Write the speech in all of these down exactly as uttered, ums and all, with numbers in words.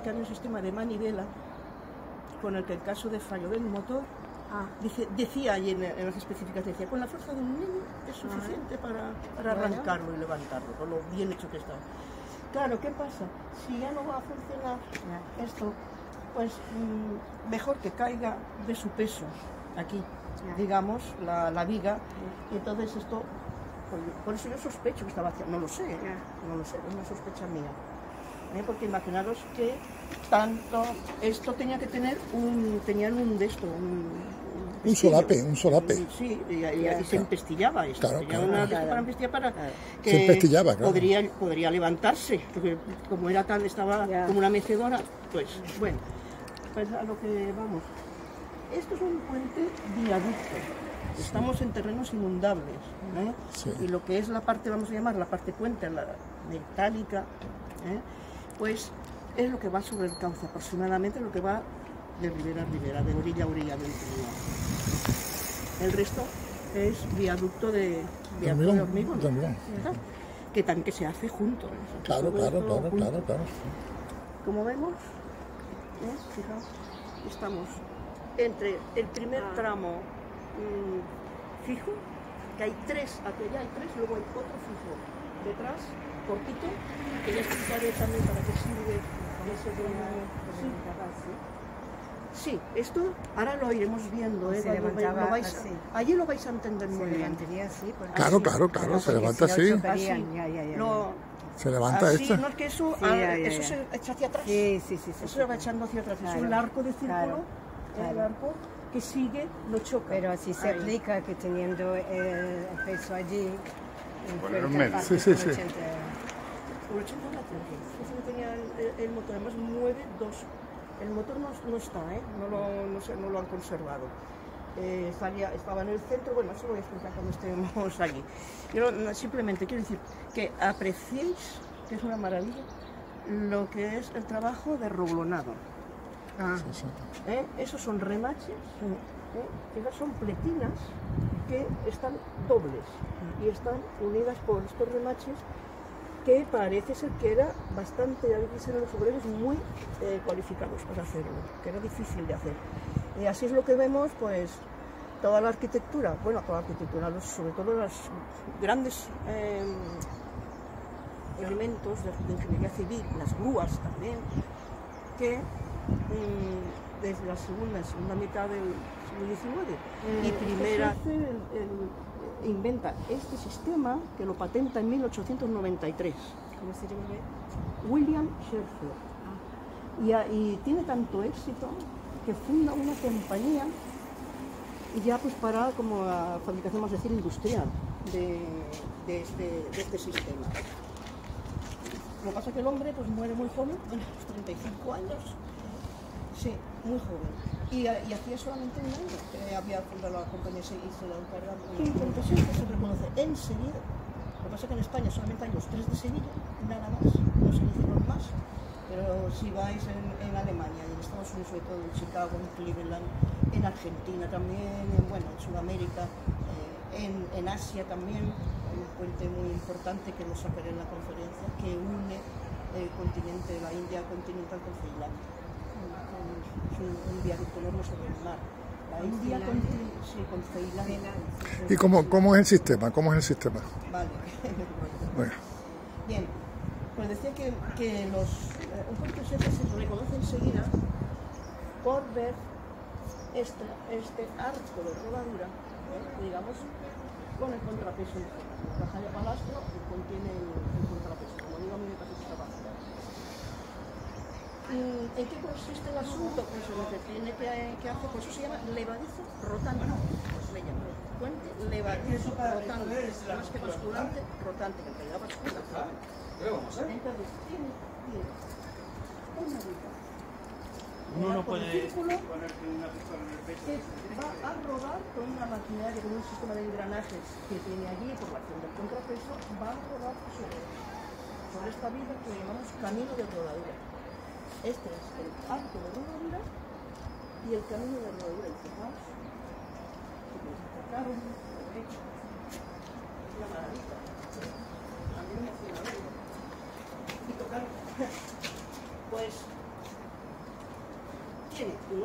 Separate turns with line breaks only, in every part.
que había un sistema de manivela con el que en caso de fallo del motor, ah. dice, decía ahí en, en las especificaciones, decía, con la fuerza de un niño es suficiente ah. para, para bueno. arrancarlo y levantarlo, con lo bien hecho que está. Claro, ¿qué pasa? Si ya no va a funcionar yeah. esto, pues mmm, mejor que caiga de su peso aquí, yeah. digamos, la, la viga, yeah. y entonces esto, pues, por eso yo sospecho que estaba haciendo, no lo sé, yeah. no lo sé, es una sospecha mía. ¿Eh? Porque imaginaros que tanto esto tenía que tener un tenían un de esto un,
un, un solape un solape
un, sí y, y, y se empestillaba esto
claro,
tenía
claro,
una
claro.
para empestillar para que
se empestillaba claro.
podría podría levantarse porque como era tan estaba yeah. como una mecedora pues bueno pues a lo que vamos. Esto es un puente viaducto. Sí. Estamos en terrenos inundables, ¿eh? Sí. Y lo que es la parte, vamos a llamar la parte puente, la metálica, ¿eh? Pues es lo que va sobre el cauce, aproximadamente lo que va de ribera a ribera, de orilla a orilla del río. El resto es viaducto de, viaducto de hormigón,
hormigón.
Que también que se hace junto. ¿eh?
Claro, claro, claro, junto. claro, claro.
Como vemos, ¿eh? Fijaos, estamos entre el primer ah. tramo mmm, fijo, que hay tres, aquí allá hay tres, luego hay otro fijo detrás, cortito, que ya explicaré también para qué sirve ese de sí. sí, esto ahora lo iremos viendo, ¿eh?
Se levantaba
lo vais,
así.
Allí lo vais a entender muy bien.
Se levantaría así.
Claro,
así.
claro, claro, no, se levanta
si
así.
No chocarían, ya, ya, ya,
lo,
se levanta
así,
esto.
No es que eso,
sí,
ah,
ya, ya,
eso
ya.
se echa hacia atrás.
Sí, sí, sí. sí
eso
sí,
se va
sí.
echando hacia atrás.
Claro,
es un arco de círculo,
claro,
el
claro.
arco que sigue, lo choca.
Pero así se
Ahí.
aplica que teniendo el peso allí,
Poner un medio. Sí, sí, sí.
Por ochenta metros, eso que tenía el, el motor, además mueve dos. El motor no, no está, ¿eh? no, lo, no, se, no lo han conservado. Eh, estaría, estaba en el centro, bueno, eso lo voy a explicar cuando estemos allí. Yo no, simplemente quiero decir que apreciéis, que es una maravilla, lo que es el trabajo de roblonado. Ah. Sí, sí. ¿Eh? Esos son remaches, ¿eh? Esas son pletinas que están dobles y están unidas por estos remaches que parece ser que era bastante, había que ser los obreros muy eh, cualificados para hacerlo, que era difícil de hacer. Y así es lo que vemos, pues, toda la arquitectura, bueno, toda la arquitectura, los, sobre todo los grandes eh, elementos de, de ingeniería civil, las grúas también, que mmm, desde la segunda, segunda mitad del siglo diecinueve mm, y primera... El, el, inventa este sistema que lo patenta en mil ochocientos noventa y tres.
¿Cómo se llama?
William Scherfer. Ah. Y, a, y tiene tanto éxito que funda una compañía y ya pues para como la fabricación, más decir, industrial de, de, este, de este sistema. Lo que pasa es que el hombre pues muere muy joven, a los treinta y cinco años. Sí, muy joven. Y, y hacía solamente un año que había fundado la compañía y se la encargaba. Y entonces se reconoce enseguida. Lo que pasa es que en España solamente hay los tres de Sevilla, nada más, no se hicieron más. Pero si vais en, en Alemania y en Estados Unidos, sobre todo en Chicago, en Cleveland, en Argentina también, en, bueno, en Sudamérica, eh, en, en Asia también, hay un puente muy importante que lo sacaré en la conferencia, que une el continente, la India continental con Ceilán. Un, un viaducto enorme sobre el mar. La India con, sí, con Ceilán.
¿Y cómo, cómo es el sistema? ¿Cómo es el sistema?
Vale.
Bueno.
Bien, pues decía que, que los eh, un puente se reconoce enseguida por ver este, este arco de rodadura, ¿eh? digamos, con el contrapeso. La caja palastro que contiene el, el contrapeso. Como digo, a mí me parece trabajo. ¿En qué consiste el asunto? Pues lo que tiene que, que hacer, pues eso se llama levadizo rotante, pues le llaman puente levadizo rotante, más que basculante, rotante, que en realidad bascula. Entonces, tiene, tiene una ruta.
Uno no puede
círculo que va a rodar con una maquinaria, con un sistema de engranajes que tiene allí, por la acción del contrapeso, va a rodar sobre, sobre esta vía que llamamos camino de rodadura. Este es el arco de rodadura y el camino de rodadura. Y fijaos, que podéis acercar un derecho. Es una maravilla. También emocionador. Y tocar. Pues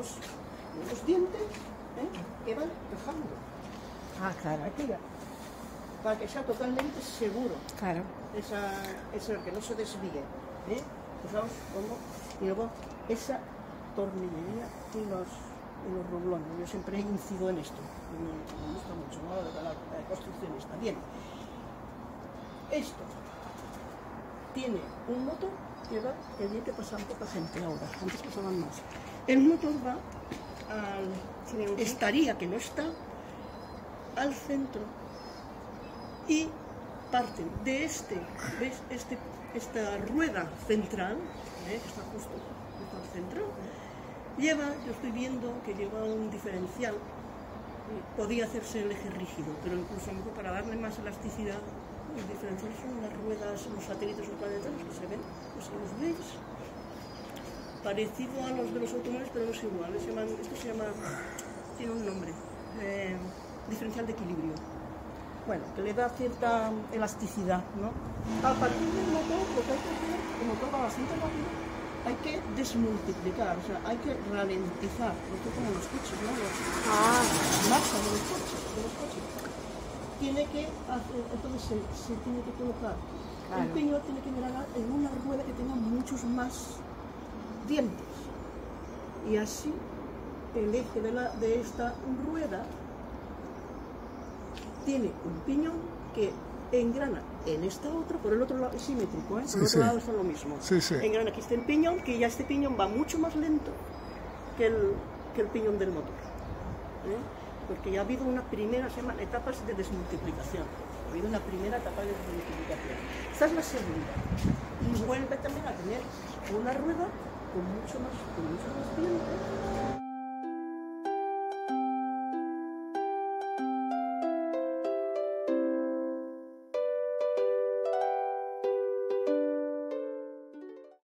unos, unos dientes, ¿eh? que van dejando.
Ah, claro.
Aquí ya. Para que sea totalmente seguro.
Claro.
Esa, esa que no se desvíe. ¿eh? Fijaos cómo. Y luego esa tornillería y los, y los rublones. Yo siempre incido en esto. Me, me gusta mucho, ¿no? La, la, la construcción está bien. Esto tiene un motor que va, que tiene que pasar poca gente ahora. Antes pasaban más. El motor va al. Estaría, que no está, al centro. Y parten de este, ¿ves? Este, esta rueda central, ¿eh? que está justo está al centro, lleva, yo estoy viendo que lleva un diferencial, podía hacerse el eje rígido, pero incluso a lo mejor para darle más elasticidad, el diferencial son las ruedas, los satélites o planetas que se ven, pues los veis, parecido a los de los automóviles, pero no es igual, se llaman, esto se llama, tiene un nombre, eh, diferencial de equilibrio. Bueno, que le da cierta elasticidad, ¿no? A partir del motor, lo que hay que hacer, el motor va bastante rápido, hay que desmultiplicar, o sea, hay que ralentizar, esto como los coches, ¿no? Los, ah, la marcha de los coches, de los coches. Tiene que hacer, entonces se, se tiene que colocar, claro. El piñón tiene que mirar en una rueda que tenga muchos más dientes. Y así, el eje de, la, de esta rueda tiene un piñón que engrana en esta otra, por el otro lado es simétrico, ¿eh? Por sí, el otro sí. lado está lo mismo.
Sí, sí.
Engrana aquí está el piñón, que ya este piñón va mucho más lento que el, que el piñón del motor. ¿eh? Porque ya ha habido una primera, se llaman etapas de desmultiplicación. Ha habido una primera etapa de desmultiplicación. Esta es la segunda. Y vuelve también a tener una rueda con mucho más, con mucho más dientes.